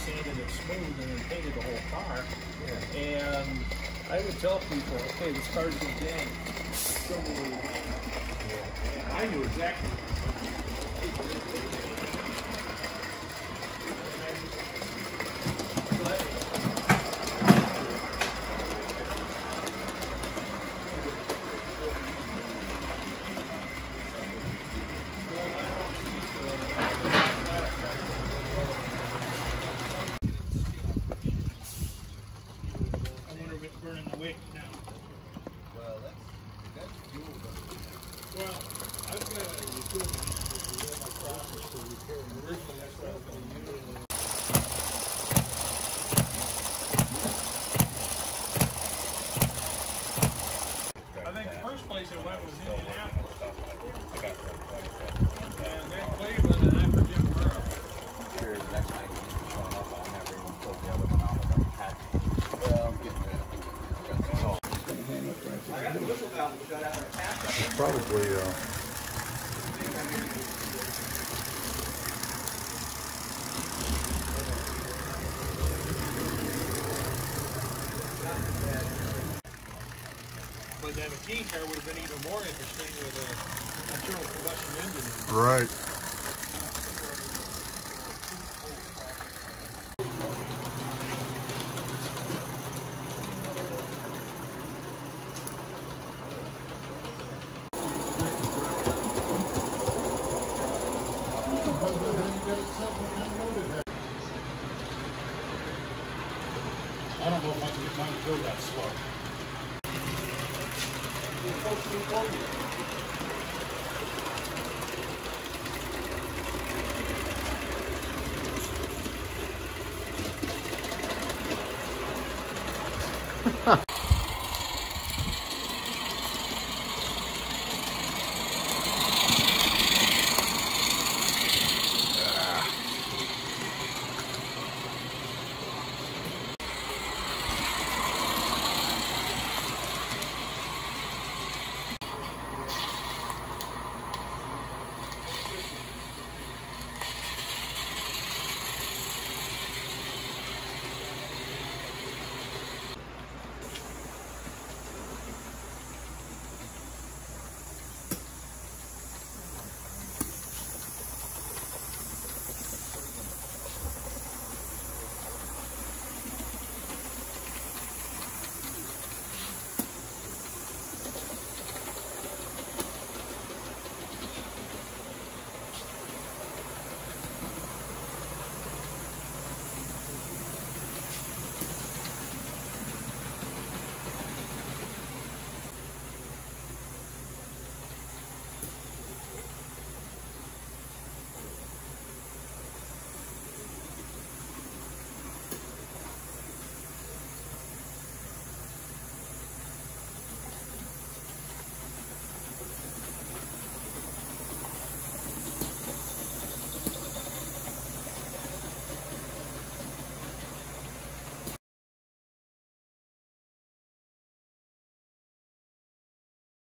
sanded it smooth and then painted the whole car. Yeah. And I would tell people, okay, this car's been dang. Show me where you're going. Yeah. I knew exactly. Burning the wick now. Well, that's fuel. Well, I've got a utility in my process for repairing. Originally, that's what I was going to use. I think the first place I went was Indianapolis. And then Cleveland, and I forget where else. Sure, the next night he's showing up, I never even told the other one out about the pack. Well, I'm getting rid of it. I got the whistle valve to shut out our tap. Probably, But that machine car would have been even more interesting with an internal combustion engine. right. I don't know if I can get mine to go that slow.